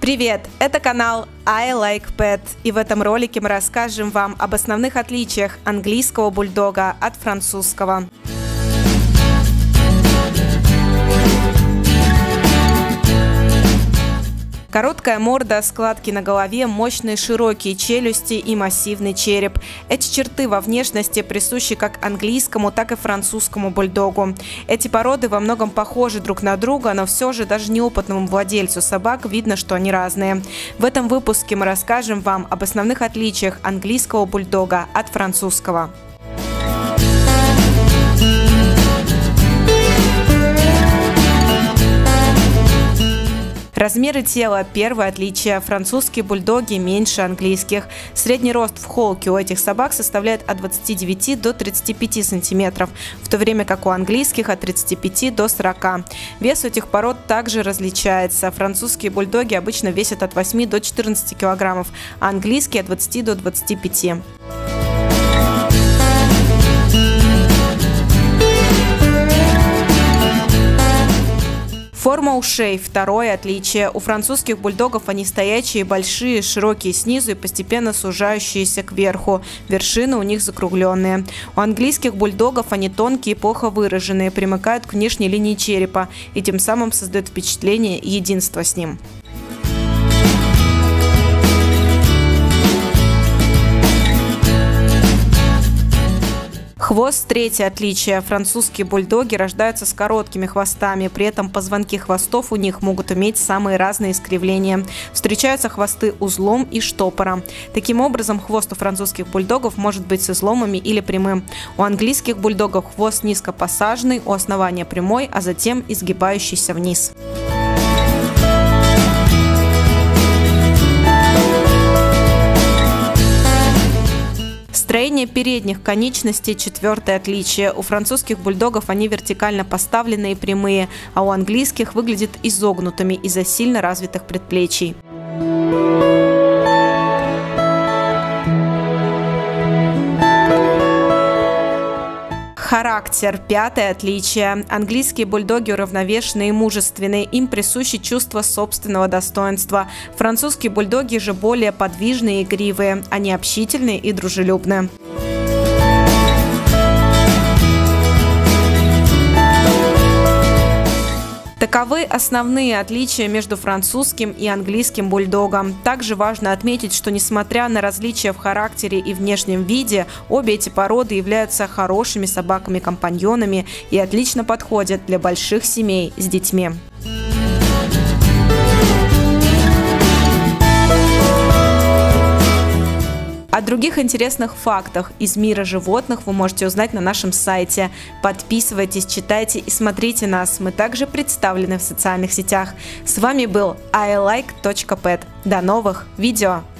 Привет! Это канал I Like Pet, и в этом ролике мы расскажем вам об основных отличиях английского бульдога от французского. Короткая морда, складки на голове, мощные широкие челюсти и массивный череп. Эти черты во внешности присущи как английскому, так и французскому бульдогу. Эти породы во многом похожи друг на друга, но все же даже неопытному владельцу собак видно, что они разные. В этом выпуске мы расскажем вам об основных отличиях английского бульдога от французского. Размеры тела – первое отличие. Французские бульдоги меньше английских. Средний рост в холке у этих собак составляет от 29 до 35 сантиметров, в то время как у английских от 35 до 40. Вес у этих пород также различается. Французские бульдоги обычно весят от 8 до 14 килограммов, а английские от 20 до 25. Форма ушей – второе отличие. У французских бульдогов они стоячие, большие, широкие снизу и постепенно сужающиеся кверху. Вершины у них закругленные. У английских бульдогов они тонкие и плохо выраженные, примыкают к внешней линии черепа и тем самым создают впечатление единства с ним. Хвост – третье отличие. Французские бульдоги рождаются с короткими хвостами, при этом позвонки хвостов у них могут иметь самые разные искривления. Встречаются хвосты узлом и штопором. Таким образом, хвост у французских бульдогов может быть с изломами или прямым. У английских бульдогов хвост низко посаженный, у основания прямой, а затем изгибающийся вниз. Строение передних конечностей – четвертое отличие. У французских бульдогов они вертикально поставленные и прямые, а у английских выглядят изогнутыми из-за сильно развитых предплечий. Характер – пятое отличие. Английские бульдоги уравновешенные и мужественные, им присуще чувство собственного достоинства. Французские бульдоги же более подвижные и игривые, они общительные и дружелюбные. Таковы основные отличия между французским и английским бульдогом. Также важно отметить, что несмотря на различия в характере и внешнем виде, обе эти породы являются хорошими собаками-компаньонами и отлично подходят для больших семей с детьми. О других интересных фактах из мира животных вы можете узнать на нашем сайте. Подписывайтесь, читайте и смотрите нас. Мы также представлены в социальных сетях. С вами был ilike.pet. До новых видео!